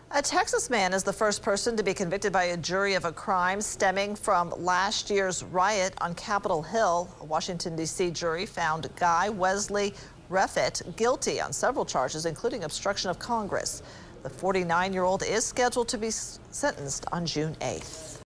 A Texas man is the first person to be convicted by a jury of a crime stemming from last year's riot on Capitol Hill. A Washington, D.C. jury found Guy Wesley Reffitt guilty on several charges, including obstruction of Congress. The 49-year-old is scheduled to be sentenced on June 8th.